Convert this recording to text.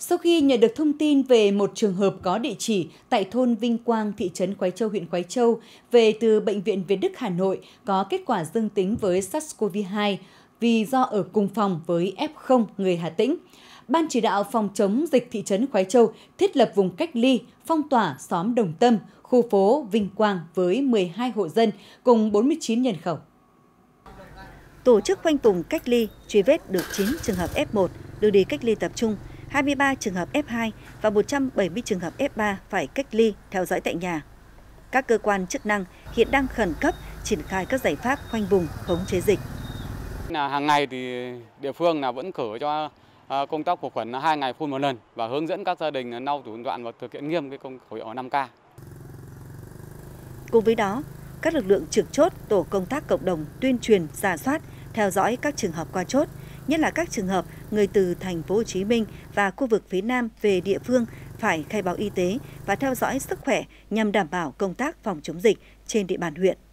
Sau khi nhận được thông tin về một trường hợp có địa chỉ tại thôn Vinh Quang, thị trấn Khoái Châu, huyện Khoái Châu, về từ Bệnh viện Việt Đức, Hà Nội có kết quả dương tính với SARS-CoV-2 vì do ở cùng phòng với F0 người Hà Tĩnh, Ban chỉ đạo phòng chống dịch thị trấn Khoái Châu thiết lập vùng cách ly, phong tỏa xóm Đồng Tâm, khu phố Vinh Quang với 12 hộ dân cùng 49 nhân khẩu. Tổ chức khoanh vùng cách ly, truy vết được 9 trường hợp F1 đưa đi cách ly tập trung, 23 trường hợp F2 và 170 trường hợp F3 phải cách ly theo dõi tại nhà. Các cơ quan chức năng hiện đang khẩn cấp triển khai các giải pháp khoanh vùng khống chế dịch. Hàng ngày thì địa phương vẫn cử cho công tác khử khuẩn 2 ngày phun một lần và hướng dẫn các gia đình lau tủ đoạn và thực hiện nghiêm cái công khẩu hiệu 5K. Cùng với đó, các lực lượng trực chốt, tổ công tác cộng đồng tuyên truyền, rà soát, theo dõi các trường hợp qua chốt, nhất là các trường hợp người từ thành phố Hồ Chí Minh và khu vực phía Nam về địa phương phải khai báo y tế và theo dõi sức khỏe nhằm đảm bảo công tác phòng chống dịch trên địa bàn huyện.